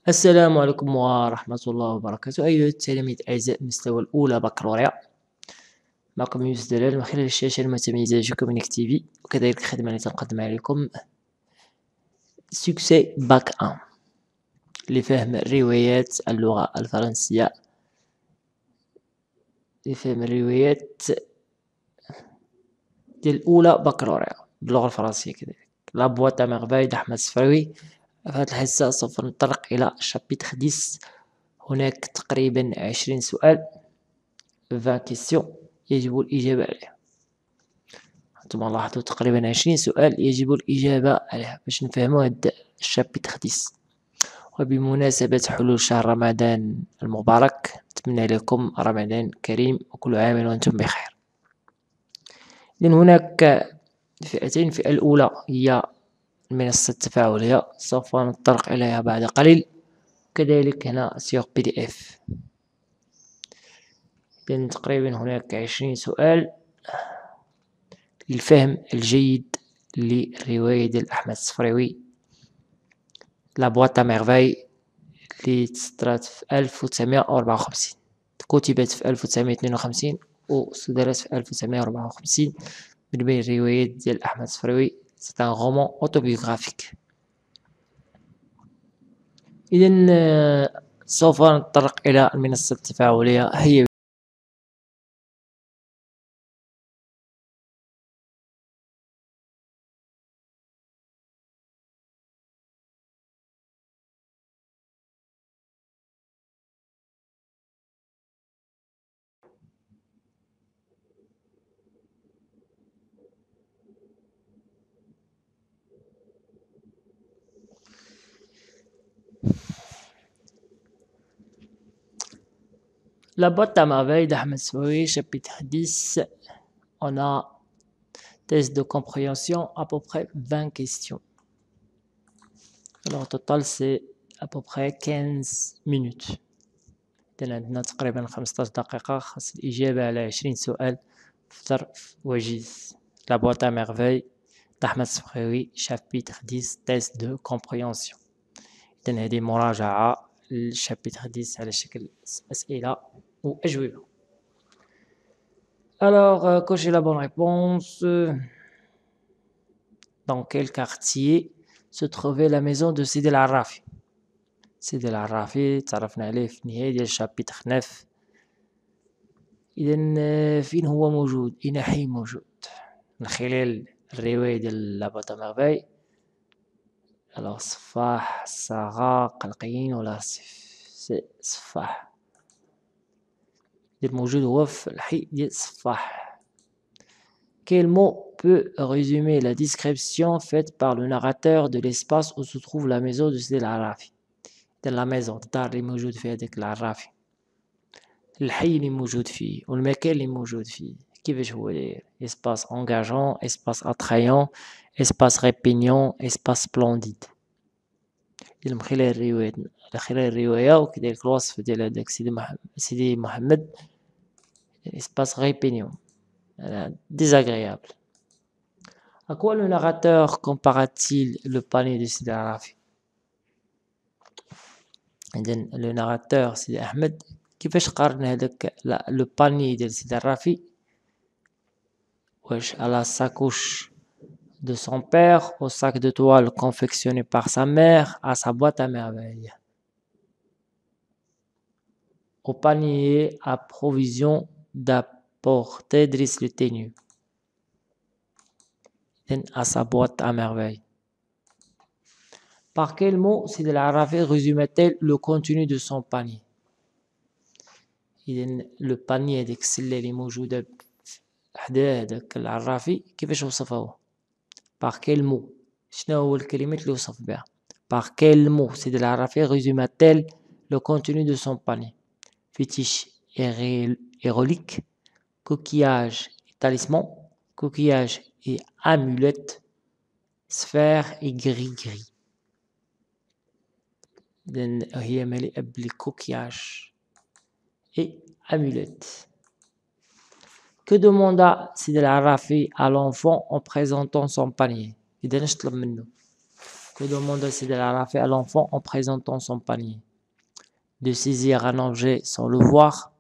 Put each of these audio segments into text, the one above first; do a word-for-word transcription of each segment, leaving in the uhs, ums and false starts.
السلام عليكم ورحمة الله وبركاته. أيها التلاميذ الأعزاء المستوى الأولى بكالوريا، معكم يوسف دلال من خلال الشاشة المتميزة جوكومينيك تيفي، وكذلك الخدمة التي نقدم عليكم سوكسي باك أن لفهم روايات اللغة الفرنسية، لفهم الروايات ديال الأولى بكالوريا باللغة الفرنسية. كذلك لا بواط ميرفاي d'Ahmed السفراوي. في هذه الحصة سوف نتطرق إلى شابيتر عشرة. هناك تقريبا عشرين سؤال، عشرين كيسيون يجب الإجابة عليها. أنتم لاحظتوا تقريبا عشرين سؤال يجب الإجابة عليها باش نفهموا هاد الشابيتر عشرة. وبمناسبة حلول شهر رمضان المبارك، نتمنى لكم رمضان كريم وكل عام وأنتم بخير. إذن هناك فئتين. الفئة الأولى هي المنصة التفاعلية، سوف نتطرق إليها بعد قليل. كذلك هنا سيغ بي دي اف. إذن تقريبا هناك عشرين سؤال للفهم الجيد للرواية ديال أحمد السفراوي لا بواط ميرفاي، اللي تصدرت في ألف وتسعمائة وأربعة وخمسين، كتبت في ألف وتسعمائة واثنين وخمسين وصدرت في ألف وتسعمائة وأربعة وخمسين. من بين الروايات ديال أحمد السفراوي سي ان رومان اوتوبيوغرافيك. إذن سوف نتطرق إلى المنصة التفاعلية. هي La boîte à merveilles d'Ahmed Sfaoui, chapitre dix. On a test de compréhension, à peu près vingt questions. Alors au total c'est à peu près quinze minutes. إذن عندنا تقريبا خمسطاش دقيقة خاص الإجابة على عشرين سؤال في ظرف وجيز. La boîte à merveilles d'Ahmed Sfaoui, chapitre dix, test de compréhension. إذن هذه مراجعة للشابيتر عشرة على شكل أسئلة وأجوبة. Alors, euh, cochez la bonne réponse. Dans quel quartier se trouvait la maison de Sidi العرافي؟ سيدي العرافي تعرفنا عليه في النهاية ديال الشابيتر تسعة. إذن فين هو موجود؟ أين حي موجود؟ من خلال الرواية ديال لا بواط à merveilles. alors صفاح، الصاغة، قلقين ولا سي صفاح. الموجود هو في الحي ديال صفاح. Quel mot peut résumer la description faite par le narrateur de l'espace où se trouve la maison de Sidi العرافي؟ إذن لا ميزون الدار اللي موجود فيها داك العرافي، الحي اللي موجود فيه والمكان اللي موجود فيه كيفاش هو داير؟ espace engageant, espace attrayant, espace répugnant, espace splendide. إذن من خلال الرواية من خلال الرواية وكذلك الوصف ديال هداك سيدي محمد سيدي محمد espace répugnant, désagréable. À quoi le narrateur compara-t-il le panier de Sidi العرافي؟ إذن le narrateur سيدي أحمد كيفاش قارن هذاك لو باني ديال سيدي العرافي واش على sacoche de son père, au sac de toile confectionné par sa mère, à sa boîte à merveilles, au panier à provision d'apporter Driss le Teigneux, à sa boîte à merveilles. Par quel mot Sidi العرافي résumait-elle le contenu de son panier؟ إذن لو باني هذيك السلة اللي موجودة حدا هذاك العرافي كيفاش وصفه؟ par quel mot؟ شنو هو الكلمات اللي وصف بها؟ par quel mot سيدي العرافي résumait-elle le contenu de son panier؟ fétiche et relique, coquillage et talisman, coquillage et amulette, sphère et gris-gris. إذن هي مليئة بالكوكياج et amulette. Que demanda Sidi العرافي à l'enfant en présentant son panier؟ إذا اش طلب منه؟ Que demande Sayyid al-Arafi à l'enfant en présentant son panier? De saisir un objet sans le voir,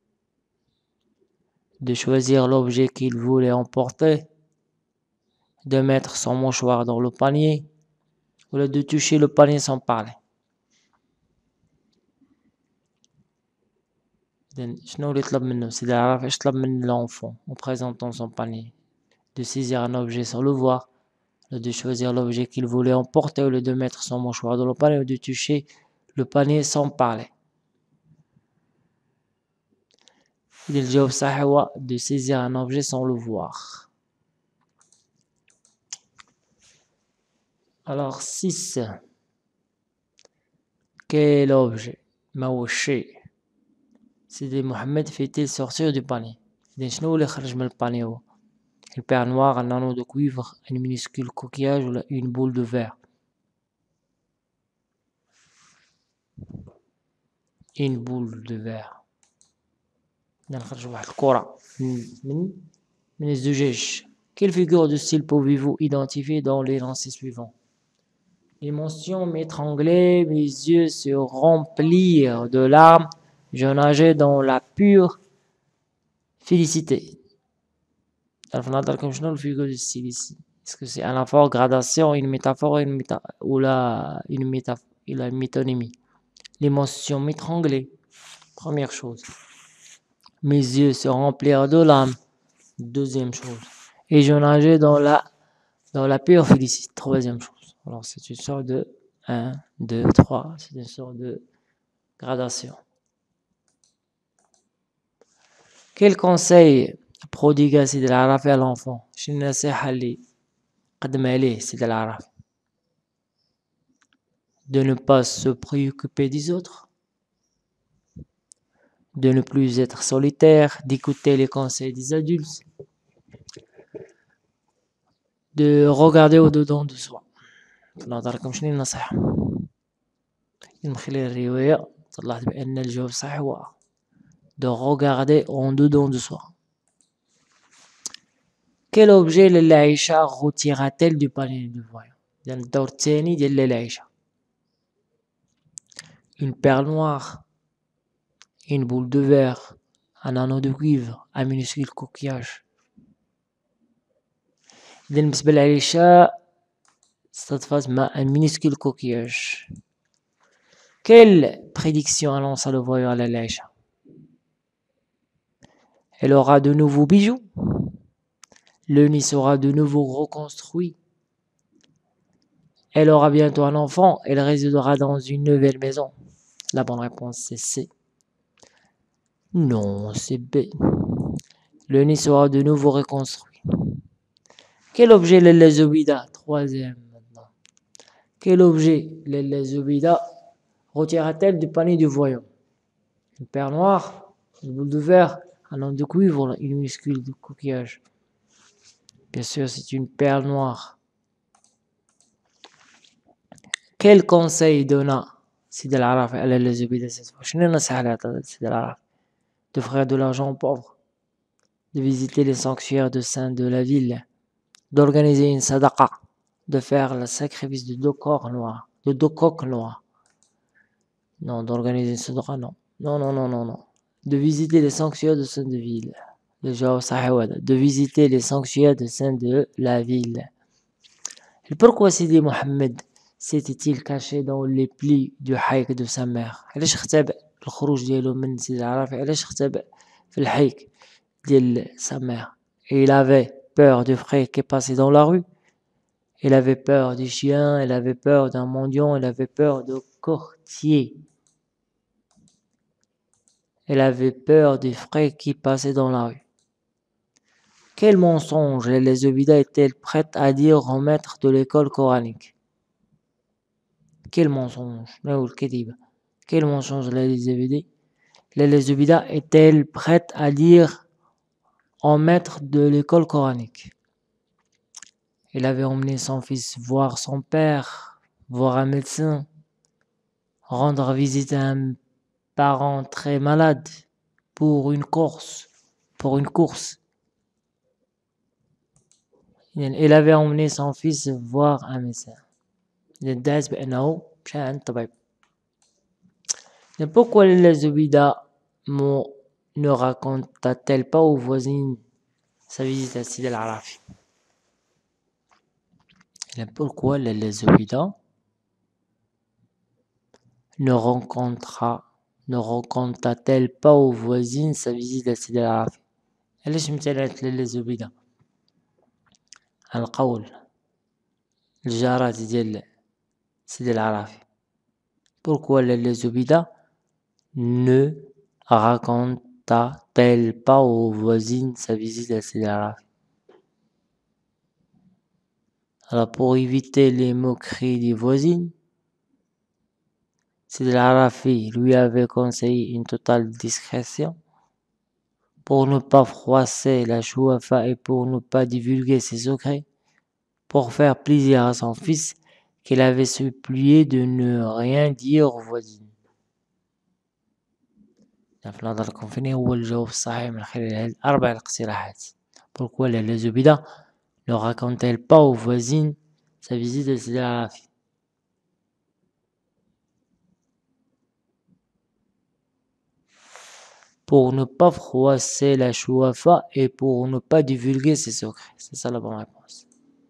de choisir l'objet qu'il voulait emporter, de mettre son mouchoir dans le panier, ou de toucher le panier sans parler. شنو اللي طلب منه سيدي العرافي؟ اش طلب من l'enfant en présentant son panier? De saisir un objet sans le voir, de choisir l'objet qu'il voulait emporter, ou de mettre son mouchoir dans le panier, ou de toucher le panier sans parler. Le jawab sahih هو de saisir un objet sans le voir. Alors six. Quel objet ما هو الشيء Sidi Mohamed fait-il sortir du panier? إذن شنو اللي خرج من الباني هو؟ Une paire noire, un anneau de cuivre, un minuscule coquillage ou une boule de verre? Une boule de verre. إذن خرج واحد الكرة من من الزجاج. Quelle figure de style pouvez-vous identifier dans les lancers suivants? L'émotion m'étranglait, mes yeux se remplirent de larmes, je nageais dans la pure félicité. Alors, نظركم شنو الفيغور دو ستيل ici? Est-ce que c'est à la fois gradation, une métaphore, une méta ou la une métaphore, la métonymie? L'émotion m'étranglait. Première chose. Mes yeux se remplirent de larmes. Deuxième chose. Et je nageais dans la dans la pure félicité. Troisième chose. Alors c'est une sorte de un, deux, trois. C'est une sorte de gradation. Quel conseil prodigue Sidi al-Arafi à l'enfant? شنو النصيحة اللي قدمها ليه سيدي العرافي؟ De ne pas se préoccuper des autres, de ne plus être solitaire, d'écouter les conseils des adultes, de regarder au-dedans de soi. نظركم شنو النصيحة؟ من خلال الرواية طلعت بأن الجواب الصحيح هو de regarder en dedans de soi. Quel objet لاله عائشة retira-t-elle du panier de voyant? يعني الدور الثاني ديال لاله عائشة. Une perle noire, une boule de verre, un anneau de cuivre, un minuscule coquillage. إذن بالنسبة لعائشة استضفت مع un minuscule coquillage. Quelle prédiction annonce le voyant à لاله عائشة? Elle aura de nouveaux bijoux. Le nid sera de nouveau reconstruit. Elle aura bientôt un enfant. Elle résidera dans une nouvelle maison. La bonne réponse c'est C. Non, c'est B. Le nid sera de nouveau reconstruit. Quel objet لاله زبيدة? Troisième maintenant. Quel objet لاله زبيدة retira-t-elle du panier du voyant? Une perle noire, une boule de verre, un anneau de cuivre, une minuscule de coquillage. Bien sûr, c'est une perle noire. Quel conseil donna Sidi al-Arafi à لاله زبيدة cette fois? شنو النصيحة اللي عطاها سيدي العرافي؟ D'offrir de l'argent aux pauvres, de visiter les sanctuaires de saints de la ville, d'organiser une sadaqa, de faire le sacrifice de deux coqs noirs, de deux coqs noirs. Non, d'organiser une sadaqa, non. Non, non, non, non, non. De visiter les sanctuaires de saints de ville. Le jawab sahih هذا. De visiter les sanctuaires de saints de la ville. Et pourquoi Sidi Mohamed s'était-il caché dans les plis du haïk de sa mère? علاش اختبأ الخروج ديالو من سيدي العرافي؟ علاش اختبأ في الحيك ديال sa mère? Et il avait peur du frère qui passait dans la rue. Il avait peur des chiens, il avait peur d'un mendiant, il avait peur de courtiers. Il avait peur des frères qui passaient dans la rue. Quel mensonge لاله زبيدة est-elle prête à dire au maître de l'école coranique? Quel mensonge? Non, الكذبة. Quel mensonge لاله زبيدة لاله زبيدة est-elle prête à dire au maître de l'école coranique? Il avait emmené son fils voir son père, voir un médecin, rendre visite à un parent très malade pour une course, pour une course. Il avait emmené son fils voir un médecin. إذا داز بأنه مشى عند الطبيب. Pourquoi la Zobida ne raconta-t-elle pas aux voisines sa visite à Sidi al-Arafi? Pourquoi la Zobida ne rencontra ne raconta-t-elle pas aux voisines sa visite à Sidi al-Arafi? علاش امتنعت لاله زبيدة عن القول الجارات ديال سيدي العرافي؟ Pourquoi لاله زبيدة ne raconta-t-elle pas aux voisines sa visite à Sidi al-Arafi? Alors pour éviter les moqueries des voisines, Sidi al-Arafi lui avait conseillé une totale discrétion pour ne pas froisser la Chouafa et pour ne pas divulguer ses secrets, pour faire plaisir à son fils qu'il avait supplié de ne rien dire aux voisines. في نظركم فين هو الجواب الصحيح من خلال هذه الأربع الاقتراحات؟ Pourquoi لاله زبيدة ne raconte-t-elle pas aux voisines sa visite à Sidi al-Arafi? Pour ne pas froisser la Chouafa et pour ne pas divulguer ses secrets. C'est ça la bonne réponse.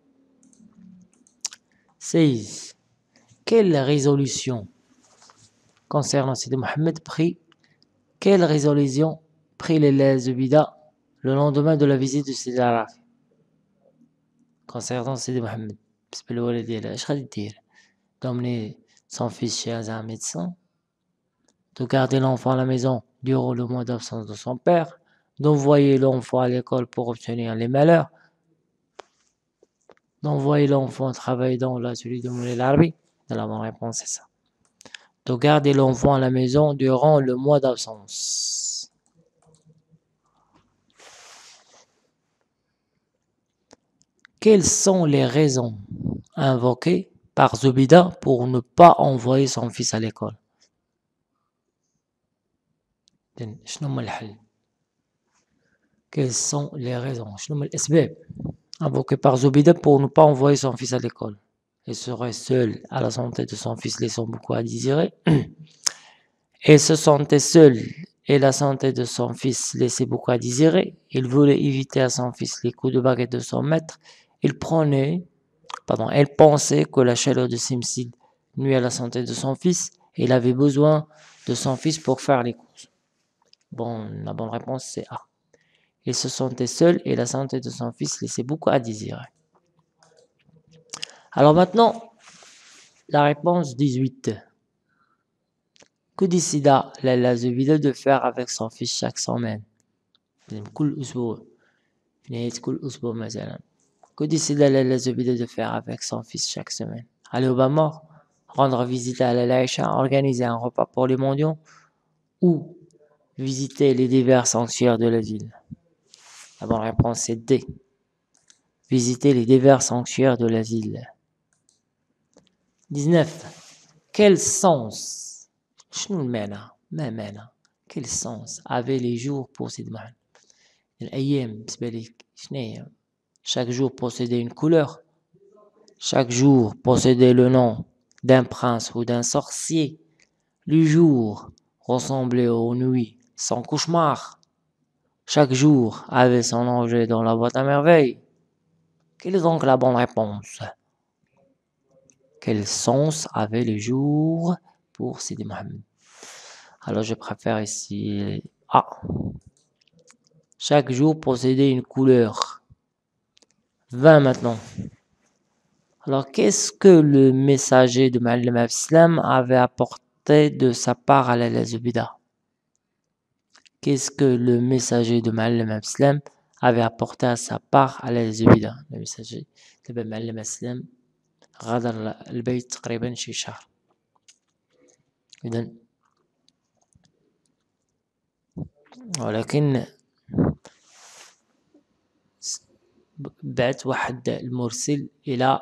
seize. Quelle résolution concernant Sidi Mohamed prit Quelle résolution prit لاله زبيدة le lendemain de la visite de Sidi al-Arafi? Concernant Sidi Mohamed, بالنسبة للوالدة ديالها اش غادي دير؟ D'emmener son fils chez un médecin, de garder l'enfant à la maison durant le mois d'absence de son père, d'envoyer l'enfant à l'école pour obtenir les malheurs, d'envoyer l'enfant travailler dans l'atelier de Moulay Larbi. La bonne réponse c'est ça. De garder l'enfant à la maison durant le mois d'absence. Quelles sont les raisons invoquées par Zobida pour ne pas envoyer son fils à l'école? Quelles sont les raisons invoquées par Zobida pour ne pas envoyer son fils à l'école? Il serait seul à la santé de son fils, laissant beaucoup à désirer. Il se sentait seul et la santé de son fils laissait beaucoup à désirer. Il voulait éviter à son fils les coups de baguette de son maître. Il prenait, pardon, elle pensait que la chaleur de Simsid nuit à la santé de son fils et il avait besoin de son fils pour faire les courses. Bon, la bonne réponse c'est A. Il se sentait seul et la santé de son fils laissait beaucoup à désirer. Alors maintenant, la réponse dix-huit. Que décida لاله زبيدة de faire avec son fils chaque semaine? كل أسبوع في نهاية كل أسبوع مثلا. Que décida لاله زبيدة de faire avec son fils chaque semaine? Aller au Bamor, rendre visite à la Laïcha, organiser un repas pour les mendiants ou visiter les divers sanctuaires de la ville? La bonne réponse c'est D. Visiter les divers sanctuaires de la ville. dix-neuf. Quel sens شنو المعنى؟ ما معنى؟ Quel sens avaient les jours pour Sidi Mohamed? الأيام بالنسبة ليك شنو هي؟ Chaque jour possédait une couleur. Chaque jour possédait le nom d'un prince ou d'un sorcier. Le jour ressemblait aux nuits sans cauchemar. Chaque jour avait son objet dans la boîte à merveilles. Quelle est donc la bonne réponse? Quel sens avaient les jours pour Sidi Mohamed? Alors je préfère ici A. Chaque jour possédait une couleur. vingt maintenant. Alors qu'est-ce que le messager de Ma'allim al-Islam avait apporté de sa part à لاله زبيدة? Qu'est-ce que le messager de Ma'allim al-Islam avait apporté à sa part à لاله زبيدة? Le messager de Ma'allim al-Islam غادر البيت تقريبا شي شهر. إذن ولكن بعث واحد المرسل إلى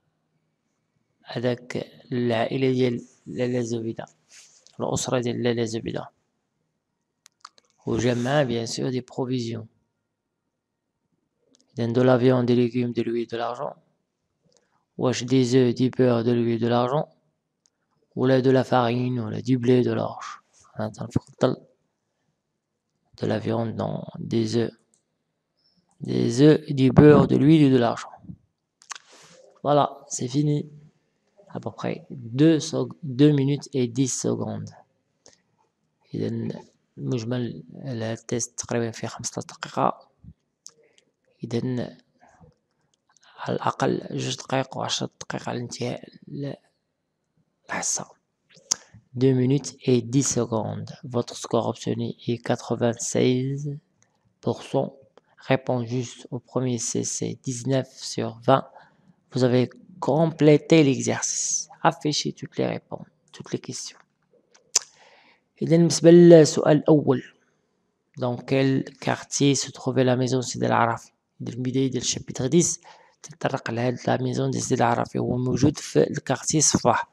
هذاك العائلة ديال لاله زبيدة، الأسرة ديال لاله زبيدة، وجاب معاه bien sûr des provisions. إذن de la viande, des légumes, de l'huile, de l'argent. واش des œufs, du beurre, de l'huile, de l'argent ولا de la farine ولا du blé, de l'orge. أنا تنفضل de la viande, non, des œufs. Des œufs, du beurre, de l'huile et de l'argent. Voilà, c'est fini. À peu près deux, deux minutes et dix secondes. إذا المجمل التست تقريبا في خمسة دقائق. إذا على الأقل جوج دقائق وعشر دقائق على انتهاء الحصة. deux minutes et dix secondes. Votre score obtenu est quatre-vingt-seize pour cent. Réponse juste au premier C, c'est dix-neuf sur vingt. Vous avez complété l'exercice. Affichez toutes les réponses, toutes les questions. إذا بالنسبة للسؤال الأول. Dans quel quartier se trouvait la maison de سيدي العرافي؟ إذا البداية ديال الشابتر عشرة تتطرق لهاد لا ميزون ديال سيدي العرافي، هو موجود في الكارتي صفاح.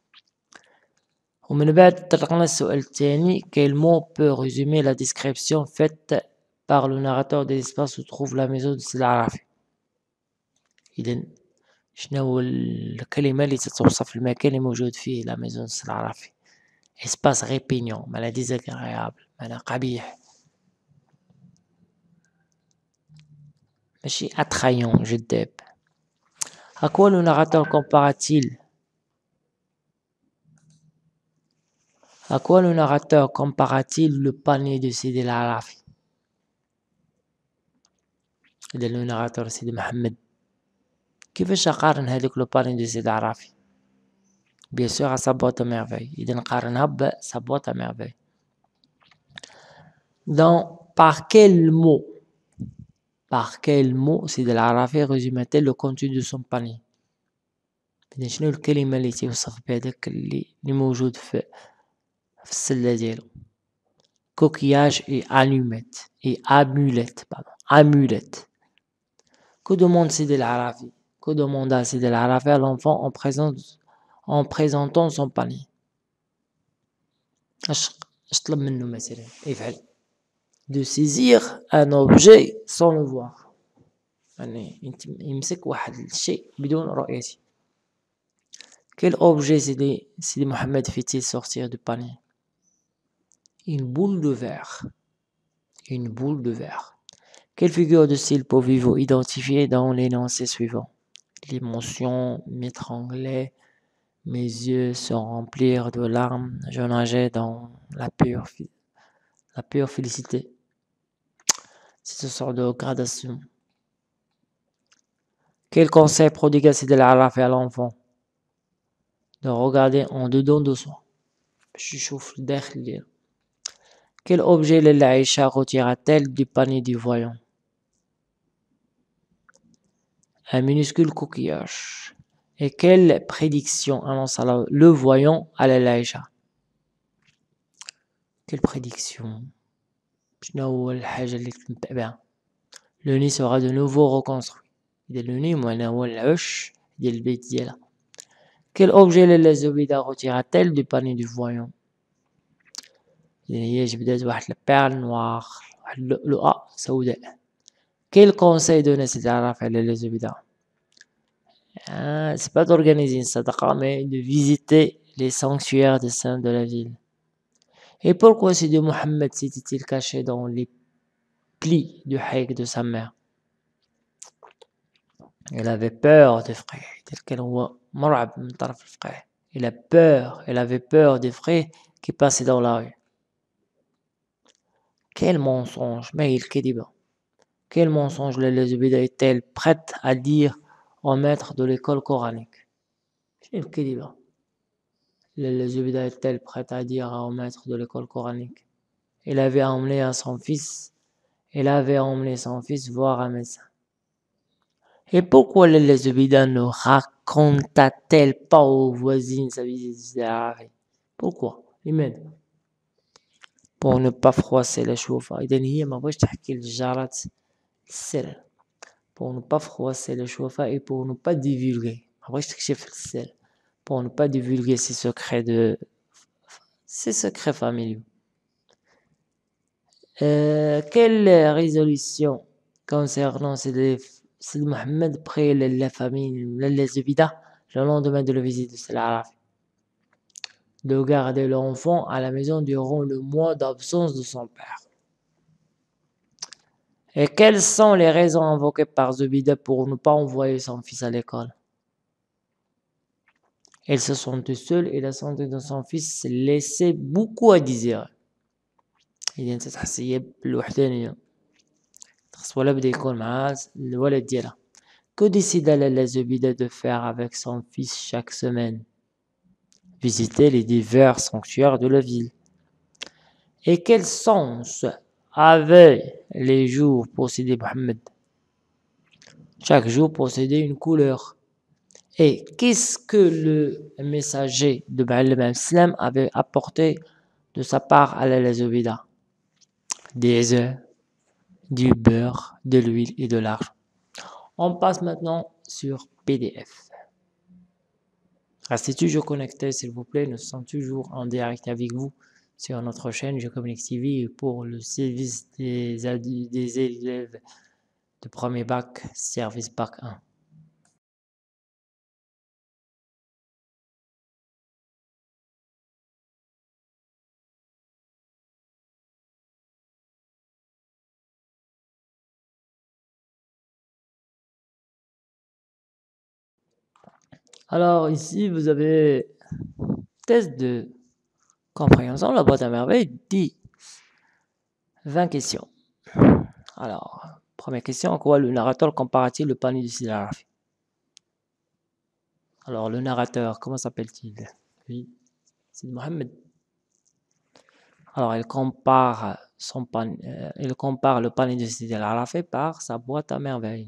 ومن بعد تطرقنا للسؤال الثاني. Quel mot peut résumer la description faite par le narrateur de l'espace où se trouve la maison de سيدي العرافي؟ إذا شنو هو الكلمة اللي تتوصف المكان اللي موجود فيه لا ميزون سيدي العرافي؟ espace répugnant، معناها désagréable، معناها قبيح، ماشي attrayant، جذاب. À quoi le narrateur compara-t-il À quoi le narrateur compara-t-il le panier de Sidi el-Arafi? إذا le narrateur سيدي محمد كيفاش قارن هذاك لو باني دو سيدي العرافي؟ bien sûr à sa boîte à merveille. إذا قارنها ب sa boîte à merveille. dans par quel mot par quel mot سيدي العرافي résume-t-il le contenu de son panier؟ إذا شنو الكلمة اللي تيوصف بهذاك اللي اللي موجود في في السلة ديالو؟ coquillage et allumette et amulette pardon amulette. Que demande Sidi el-Arafi? Que demanda Sidi el-Arafi à l'enfant en présence en présentant son panier؟ اش اش طلب منه مثلا يفعل؟ de saisir un objet sans le voir، يعني يمسك واحد الشيء بدون رؤيته. quel objet Sidi Sidi Mohamed fait-il sortir du panier؟ une boule de verre. une boule de verre. Quelle figure de style pouvez-vous identifier dans l'énoncé suivant? L'émotion m'étranglait, mes yeux se remplirent de larmes, je nageais dans la pure, la pure félicité. C'est ce sort de gradation. Quel conseil prodigua Sidi el-Arafi à l'enfant? De regarder en dedans de soi. Je chauffe derrière. Quel objet Lella Aïcha retira-t-elle du panier du voyant? Un minuscule coquillage. Et quelle prédiction annonça le voyant à Lella Aïcha? Quelle prédiction? Le nid sera de nouveau reconstruit. Le nid هو العش ديال البيت ديالها. Quel objet Lella Zoubida retira-t-elle du panier du voyant? هي جبدات واحد البيرل نوار، واحد اللؤلؤة سوداء. Quel conseil donnait Sidi el-Arafi à Lella Zoubida? Ah, c'est pas d'organiser une sadaqa, mais de visiter les sanctuaires des saints de la ville. Et pourquoi Sidi Mohamed s'était-il caché dans les plis du haïk de sa mère? Il avait peur des frais. Il a peur, il avait peur des frais qui passaient dans la rue. Quel mensonge, mais il kediba. Quel mensonge Lella Zoubida est-elle prête à dire au maître de l'école coranique? Il kediba. Lella Zoubida est-elle prête à dire au maître de l'école coranique? Il avait emmené à son fils, il avait emmené son fils voir un médecin. Et pourquoi Lella Zoubida ne raconta-t-elle pas aux voisines sa visite? Pourquoi? لماذا؟ pour ne pas froisser les chauffeurs. إذا هي ما بغاش تحكي للجارات السر. pour ne pas froisser les chauffeurs et pour ne pas divulguer. ما بغاش تكشف السر. pour ne pas divulguer ses secrets de ses secrets familiaux. Euh, quelle résolution concernant Sidi Mohamed près la famille Lella Zoubida le lendemain de la visite de Sayyid al-Arafi, de garder l'enfant à la maison durant le mois d'absence de son père. Et quelles sont les raisons invoquées par Zubida pour ne pas envoyer son fils à l'école? Elle se sentait seule et la santé de son fils laissait beaucoup à désirer. إذا أنت تحسي بالوحدانية خص بدا يكون مع الولد ديالها. Que décida Lala Zubida de faire avec son fils chaque semaine? Visiter les divers sanctuaires de la ville. Et quel sens avaient les jours pour Sidi Mohammed? Chaque jour possédait une couleur. Et qu'est-ce que le messager de Ma'allim al-Islam avait apporté de sa part à Lala Zubida? Des œufs, du beurre, de l'huile et de l'argent. On passe maintenant sur P D F. Restez toujours connectés, s'il vous plaît. Nous sommes toujours en direct avec vous sur notre chaîne Je Communique T V pour le service des, des élèves de premier bac, service bac un. Alors ici, vous avez test de compréhension. La boîte à merveille dit vingt questions. Alors, première question, en quoi le narrateur compare-t-il le panier de Sidi al-Arafi? Alors, le narrateur, comment s'appelle-t-il? Oui, c'est Mohammed. Alors, il compare, son pan, euh, il compare le panier de Sidi al-Arafi par sa boîte à merveille.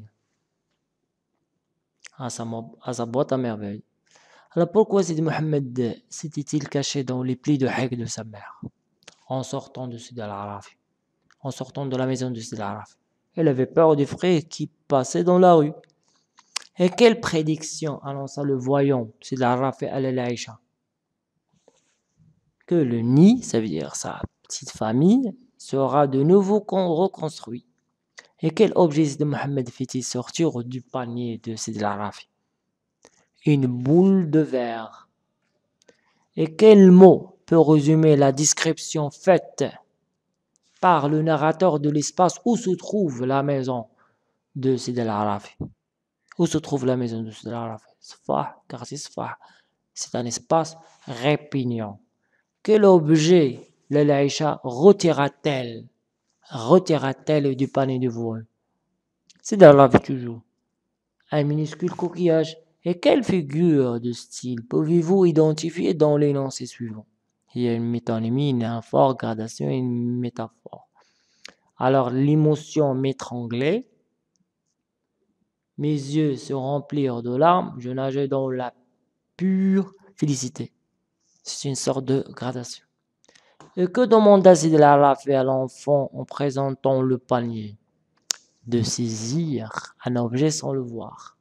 À sa, à sa boîte à merveille. Alors, pourquoi Sidi Mohammed s'était-il caché dans les plis de Hek de sa mère en sortant de Sidi al-Arafi, en sortant de la maison de Sidi al-Arafi? Il avait peur des frères qui passaient dans la rue. Et quelle prédiction annonça le voyant Sidi al-Arafi à Aïcha? Que le nid, ça veut dire sa petite famille, sera de nouveau reconstruit. Et quel objet de Mohammed fait-il sortir du panier de Sidi al-Arafi? Une boule de verre. Et quel mot peut résumer la description faite par le narrateur de l'espace où se trouve la maison de Sidi al-Arafi? Où se trouve la maison de Sidi al-Arafi? Sfah, quartier Sfah. C'est un espace répugnant. Quel objet Lala Aïcha retira-t-elle retira-t-elle du panier de voile? C'est dans la vie toujours. Un minuscule coquillage. Et quelle figure de style pouvez-vous identifier dans l'énoncé suivant? Il y a une métonymie, une anaphore, gradation et une métaphore. Alors, l'émotion m'étranglait. Mes yeux se remplirent de larmes. Je nageais dans la pure félicité. C'est une sorte de gradation. Et que demanda Sidi al-Arafi à l'enfant en présentant le panier? De saisir un objet sans le voir.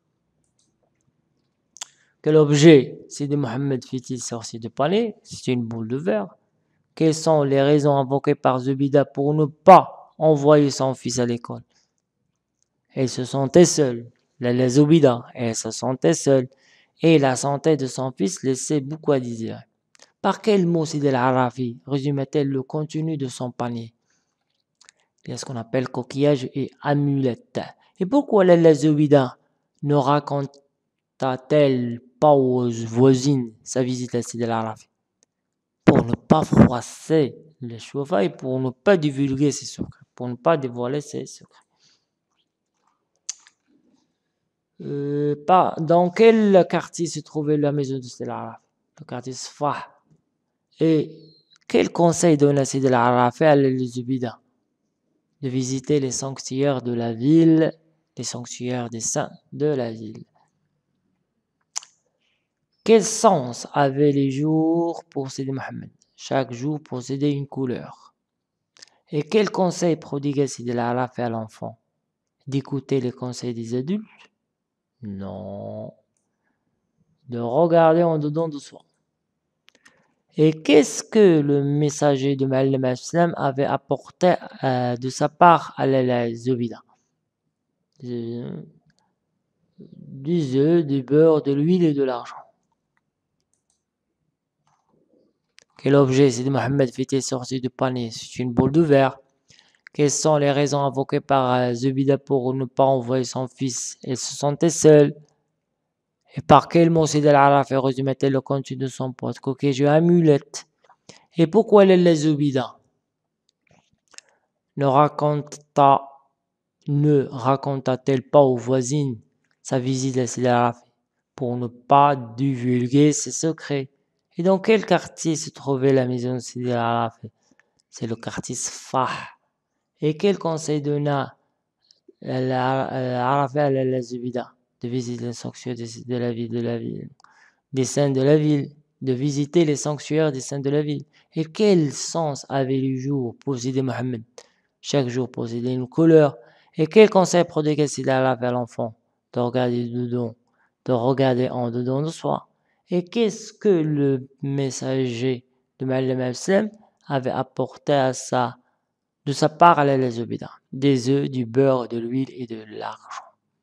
Quel objet Sidi Mohammed fit-il sortir du panier? C'est une boule de verre. Quelles sont les raisons invoquées par Zubida pour ne pas envoyer son fils à l'école? Elle se sentait seule. La Zubida, elle se sentait seule. Et la santé de son fils laissait beaucoup à désirer. Par quel mot Sidi al-Arafi résumait-elle le contenu de son panier? Il y a ce qu'on appelle coquillage et amulette. Et pourquoi la Zubida ne raconta-t-elle pas aux voisines sa visite à Sidi al-Arafi? Pour ne pas froisser les chauffeurs et pour ne pas divulguer ses secrets, pour ne pas dévoiler ses secrets. Euh, pas, dans quel quartier se trouvait la maison de Sidi al-Arafi? Le quartier Sfah. Et quel conseil donna Sidi al-Arafi à la Zubida? De visiter les sanctuaires de la ville, les sanctuaires des saints de la ville. Quel sens avaient les jours pour Sidi Mohammed? Chaque jour possédait une couleur. Et quel conseil prodiguait Sidi al-Arafi à l'enfant? D'écouter les conseils des adultes? Non. De regarder en dedans de soi. Et qu'est-ce que le messager de Ma'allim al-Islam avait apporté euh, de sa part à la Zubida? Des œufs, du beurre, de l'huile et de l'argent. Quel objet Sidi Mohamed fait-il sortir du panier? C'est une boule de verre. Quelles sont les raisons invoquées par euh, Zubida pour ne pas envoyer son fils? Elle se sentait seule. Et par quel mot Sidi Al-Arafi résumait-elle le contenu de son pote? Coquille amulette. Et pourquoi elle est Zubida? Ne raconta, ne raconta-t-elle pas aux voisines sa visite à Sidi Al-Arafi pour ne pas divulguer ses secrets? Et dans quel quartier se trouvait la maison de Sidi Al-Arafi? C'est le quartier Sfah. Et quel conseil donna Al-Arafi à la Zubida? De visiter les sanctuaires de la ville, de la ville, des saints de la ville, de visiter les sanctuaires des saints de la ville. Et quel sens avait le jour pour Sidi Mohamed? Chaque jour possédait une couleur. Et quel conseil prodiguait Sidi Al-Arafi à l'enfant? De regarder dedans, de regarder en dedans de soi. Et qu'est-ce que le messager de Ma'alem al-Islam avait apporté à sa, de sa part à la Zubida? Des œufs, du beurre, de l'huile et de l'argent.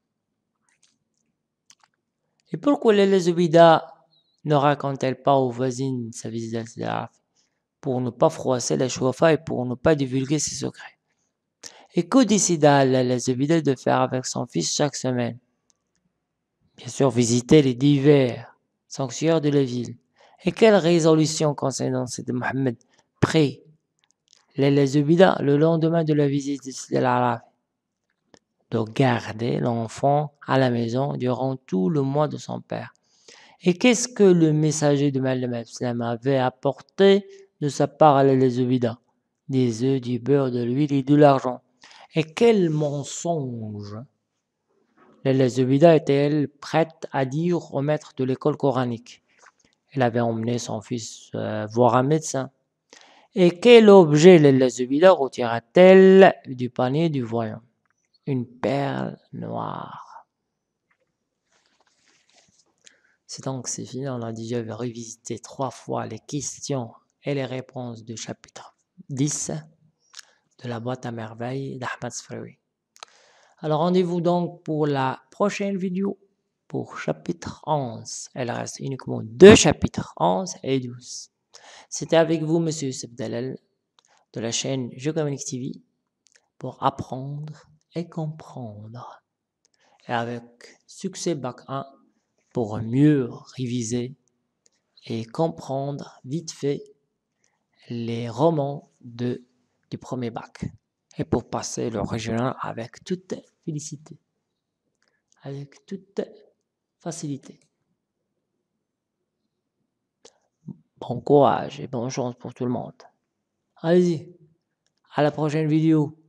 Et pourquoi la Zubida ne raconte-t-elle pas aux voisines sa visite à Sidi Al-Arafi? Pour ne pas froisser la Chouafa et pour ne pas divulguer ses secrets. Et que décida la Zubida de faire avec son fils chaque semaine? Bien sûr, visiter les divers sanctuaires de la ville. Et quelle résolution concernant Sidi Mohamed prit la Zubida le lendemain de la visite de Sidi Al-Arafi? De garder l'enfant à la maison durant tout le mois de son père. Et qu'est-ce que le messager de Ma'alem al-Islam avait apporté de sa part à la Zubida? Des œufs, du beurre, de l'huile et de l'argent. Et quel mensonge la Zubida était-elle prête à dire au maître de l'école coranique? Elle avait emmené son fils euh, voir un médecin. Et quel objet la Zubida retira-t-elle du panier du voyant? Une perle noire. C'est donc c'est fini, on a déjà revisité trois fois les questions et les réponses du chapitre dix de la boîte à merveilles d'Ahmed Sfraoui. Alors rendez-vous donc pour la prochaine vidéo pour chapitre onze. Il reste uniquement deux chapitres, onze et douze. C'était avec vous, Monsieur Youssef Dalal, de la chaîne Je Communique T V, pour apprendre et comprendre. Et avec succès bac un, pour mieux réviser et comprendre vite fait les romans de, du premier bac. Et pour passer le régional avec toute félicité, avec toute facilité. Bon courage et bonne chance pour tout le monde. Allez-y, à la prochaine vidéo.